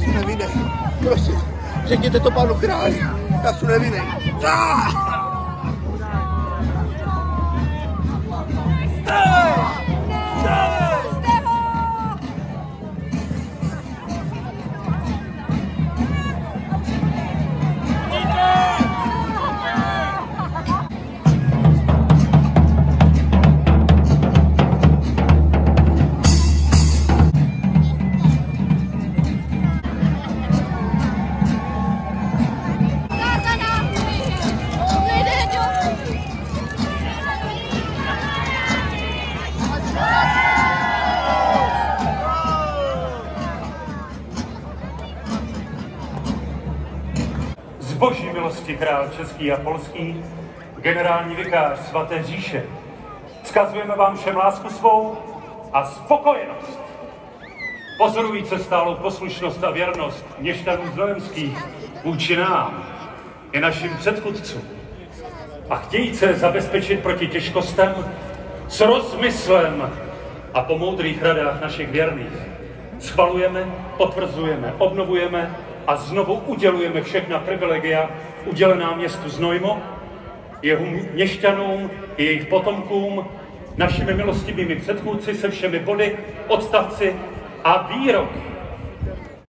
jsem nevinný. Prosím, řekněte to panu králi. Já jsem nevinný. Z boží milosti král český a polský, generální vikář svaté říše, vzkazujeme vám všem lásku svou a spokojenost. Pozorujíce stálou poslušnost a věrnost měšťanů znojemských vůči nám i našim předchůdcům a chtějíce zabezpečit proti těžkostem s rozmyslem a po moudrých radách našich věrných schvalujeme, potvrzujeme, obnovujeme a znovu udělujeme všechna privilegia udělená městu Znojmo, jeho měšťanům i jejich potomkům, našimi milostivými předchůdci se všemi body, odstavci a výroky.